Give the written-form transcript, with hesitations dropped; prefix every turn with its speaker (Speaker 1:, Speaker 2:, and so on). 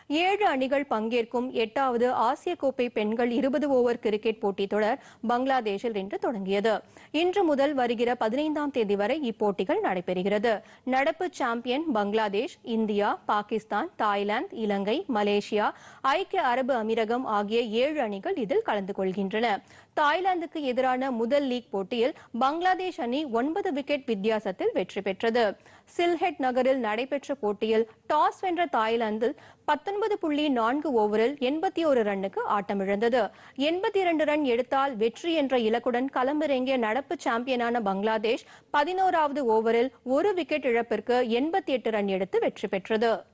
Speaker 1: 7 அணிகள் பங்கேற்கும் 8வது ஆசிய கோப்பை பெண்கள் 20 ஓவர் கிரிக்கெட் போட்டித் தொடர் பங்களாதேஷில் இன்று தொடங்கியது. இன்று முதல் வருகிற 15ஆம் தேதி வரை இப்போட்டிகள் நடைபெறுகிறது. நடப்பு champion Bangladesh, India, Pakistan, Thailand, Ilangai, Malaysia, ஐக்கிய அரபு அமீரகம் ஆகிய 7 அணிகள் இதில் கலந்து கொள்கின்றன. தாய்லாந்துக்கு எதிரான முதல் லீக் போட்டியில் பங்களாதேஷ் அணி 9 விக்கெட் வித்தியாசத்தில் வெற்றி பெற்றது. சில்ஹெட் நகரில் நடைபெற்ற போட்டியில் டாஸ் வென்ற தாய்லாந்து 19.4 ஓவரில் 81 ரன்னுக்கு ஆட்டமிழந்தது. 82 ரன் எடுத்தால் வெற்றி என்ற இலக்குடன் களமிறங்கிய நடப்பு சாம்பியனான பங்களாதேஷ் 11வது ஓவரில் 1 விக்கெட் இழப்பிற்கு 88 ரன் எடுத்து வெற்றி பெற்றது.